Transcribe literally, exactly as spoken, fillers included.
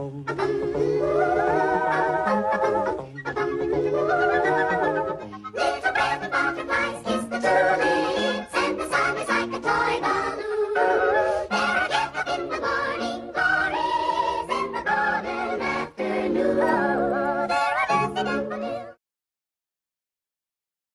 Little brown butterflies kiss the tulips, and the sun is like a toy balloon.